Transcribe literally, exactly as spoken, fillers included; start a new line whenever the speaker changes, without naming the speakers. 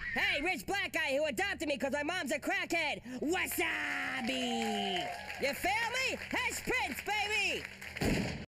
Hey, rich black guy who adopted me because my mom's a crackhead. Wasabi! You feel me? Hash Prince, baby!